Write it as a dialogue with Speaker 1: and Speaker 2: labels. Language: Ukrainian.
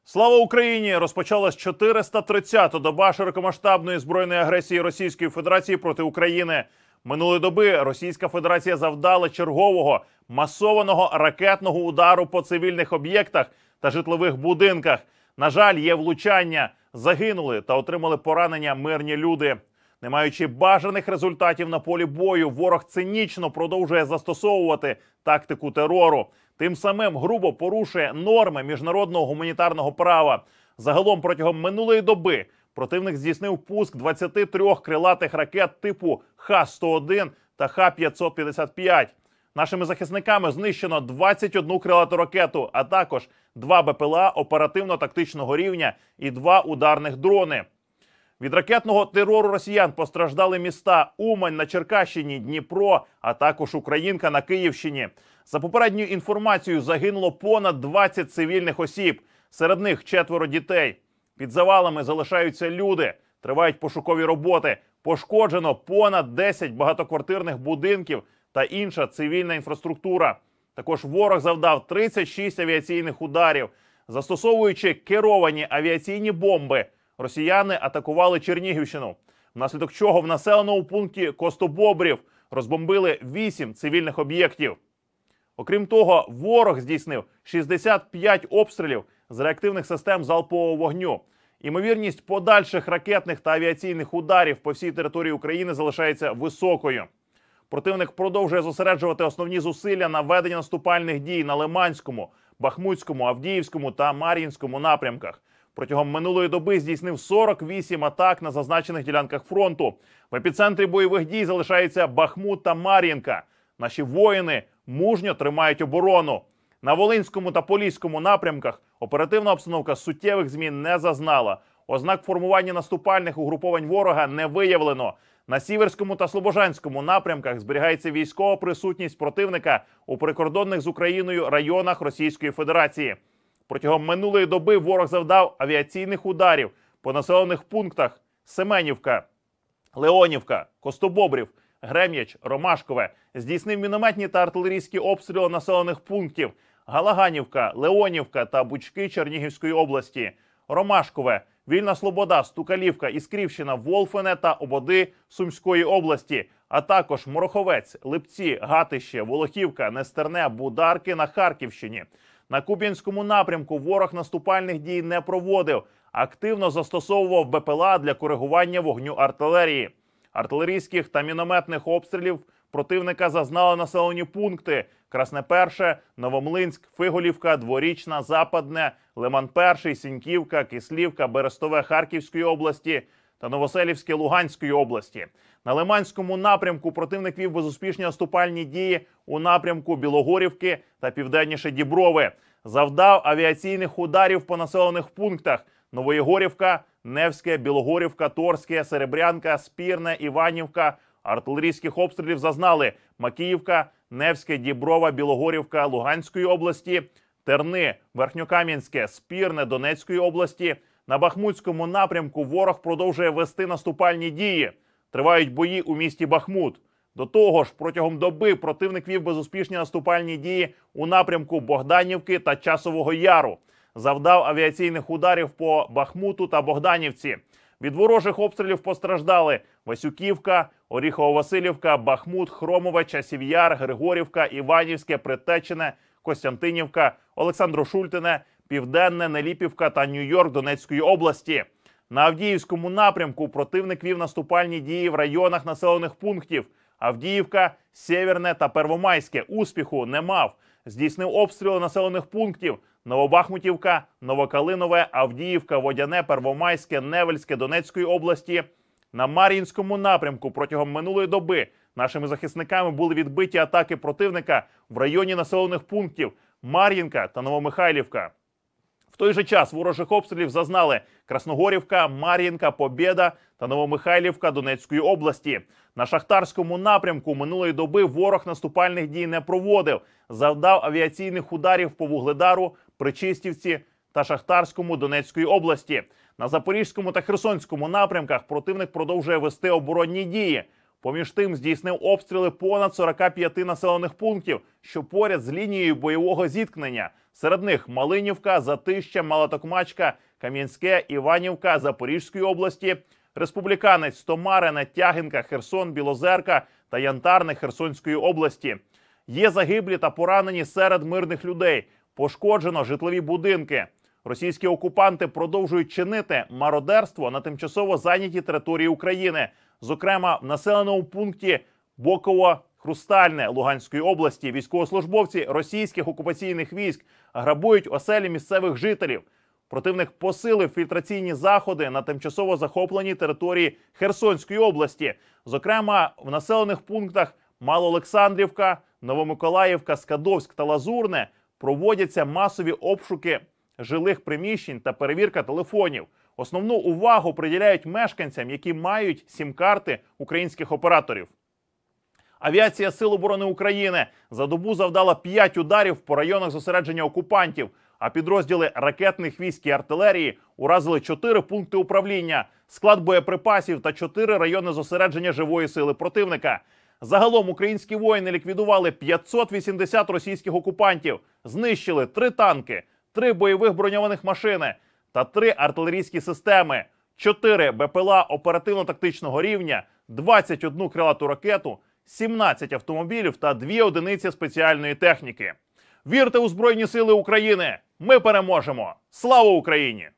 Speaker 1: Слава Україні! Розпочалась 430-та доба широкомасштабної збройної агресії Російської Федерації проти України. Минулої доби Російська Федерація завдала чергового масованого ракетного удару по цивільних об'єктах та житлових будинках. На жаль, є влучання. Загинули та отримали поранення мирні люди. Не маючи бажаних результатів на полі бою, ворог цинічно продовжує застосовувати тактику терору. Тим самим грубо порушує норми міжнародного гуманітарного права. Загалом протягом минулої доби противник здійснив пуск 23 крилатих ракет типу Х-101 та Х-555. Нашими захисниками знищено 21 крилату ракету, а також 2 БПЛА оперативно-тактичного рівня і 2 ударних дрони. Від ракетного терору росіян постраждали міста Умань на Черкащині, Дніпро, а також Українка на Київщині. За попередньою інформацією, загинуло понад 20 цивільних осіб, серед них 4 дітей. Під завалами залишаються люди, тривають пошукові роботи. Пошкоджено понад 10 багатоквартирних будинків та інша цивільна інфраструктура. Також ворог завдав 36 авіаційних ударів. Застосовуючи керовані авіаційні бомби, росіяни атакували Чернігівщину, внаслідок чого в населеному пункті Костобобрів розбомбили 8 цивільних об'єктів. Окрім того, ворог здійснив 65 обстрілів з реактивних систем залпового вогню. Імовірність подальших ракетних та авіаційних ударів по всій території України залишається високою. Противник продовжує зосереджувати основні зусилля на ведення наступальних дій на Лиманському, Бахмутському, Авдіївському та Мар'їнському напрямках. Протягом минулої доби здійснив 48 атак на зазначених ділянках фронту. В епіцентрі бойових дій залишаються Бахмут та Мар'їнка. Наші воїни мужньо тримають оборону. На Волинському та Поліському напрямках оперативна обстановка суттєвих змін не зазнала. Ознак формування наступальних угруповань ворога не виявлено. На Сіверському та Слобожанському напрямках зберігається військова присутність противника у прикордонних з Україною районах Російської Федерації. Протягом минулої доби ворог завдав авіаційних ударів по населених пунктах Семенівка, Леонівка, Костобобрів, Грем'яч, Ромашкове. Здійснив мінометні та артилерійські обстріли населених пунктів Галаганівка, Леонівка та Бучки Чернігівської області, Ромашкове, Вільна Слобода, Стукалівка, Іскрівщина, Волфене та Ободи Сумської області, а також Мороховець, Липці, Гатище, Волохівка, Нестерне, Бударки на Харківщині. На Куп'янському напрямку ворог наступальних дій не проводив, активно застосовував БПЛА для коригування вогню артилерії. Артилерійських та мінометних обстрілів противника зазнали населені пункти Красне-Перше, Новомлинськ, Фиголівка, Дворічна, Западне, Лиман-Перший, Сіньківка, Кислівка, Берестове Харківської області та Новоселівське Луганської області. На Лиманському напрямку противник вів безуспішні наступальні дії у напрямку Білогорівки та південніше Діброви. Завдав авіаційних ударів по населених пунктах Новоєгорівка, Невське, Білогорівка, Торське, Серебрянка, Спірне, Іванівка. Артилерійських обстрілів зазнали Макіївка, Невське, Діброва, Білогорівка Луганської області, Терни, Верхньокам'янське, Спірне Донецької області. На Бахмутському напрямку ворог продовжує вести наступальні дії. Тривають бої у місті Бахмут. До того ж, протягом доби противник вів безуспішні наступальні дії у напрямку Богданівки та Часового Яру. Завдав авіаційних ударів по Бахмуту та Богданівці. Від ворожих обстрілів постраждали Васюківка, Оріхово-Василівка, Бахмут, Хромове, Часів Яр, Григорівка, Іванівське, Притечене, Костянтинівка, Олександро-Шультине, Південне, Неліпівка та Нью-Йорк Донецької області. На Авдіївському напрямку противник вів наступальні дії в районах населених пунктів Авдіївка, Сєвєрне та Первомайське. Успіху не мав. Здійснив обстріли населених пунктів Новобахмутівка, Новокалинове, Авдіївка, Водяне, Первомайське, Невельське Донецької області. На Мар'їнському напрямку протягом минулої доби нашими захисниками були відбиті атаки противника в районі населених пунктів Мар'їнка та Новомихайлівка. В той же час ворожих обстрілів зазнали Красногорівка, Мар'їнка, Побєда та Новомихайлівка Донецької області. На Шахтарському напрямку минулої доби ворог наступальних дій не проводив. Завдав авіаційних ударів по Вугледару, Причистівці та Шахтарському Донецької області. На Запорізькому та Херсонському напрямках противник продовжує вести оборонні дії. Поміж тим здійснив обстріли понад 45 населених пунктів, що поряд з лінією бойового зіткнення. Серед них Малинівка, Затища, Малотокмачка, Кам'янське, Іванівка Запорізької області, Республіканець, Стомарине, Тягинка, Херсон, Білозерка та Янтарне Херсонської області. Є загиблі та поранені серед мирних людей. Пошкоджено житлові будинки. Російські окупанти продовжують чинити мародерство на тимчасово зайнятій території України. Зокрема, в населеному пункті Боково-Хрустальне Луганської області військовослужбовці російських окупаційних військ грабують оселі місцевих жителів. Противник посилив фільтраційні заходи на тимчасово захопленій території Херсонської області. Зокрема, в населених пунктах Малоолександрівка, Новомиколаївка, Скадовськ та Лазурне проводяться масові обшуки жилих приміщень та перевірка телефонів. Основну увагу приділяють мешканцям, які мають сім-карти українських операторів. Авіація Сил оборони України за добу завдала 5 ударів по районах зосередження окупантів, а підрозділи ракетних військ і артилерії уразили 4 пункти управління, склад боєприпасів та 4 райони зосередження живої сили противника. Загалом українські воїни ліквідували 580 російських окупантів, знищили 3 танки, 3 бойових броньованих машини та 3 артилерійські системи, 4 БПЛА оперативно-тактичного рівня, 21 крилату ракету, 17 автомобілів та 2 одиниці спеціальної техніки. Вірте у Збройні Сили України! Ми переможемо! Слава Україні!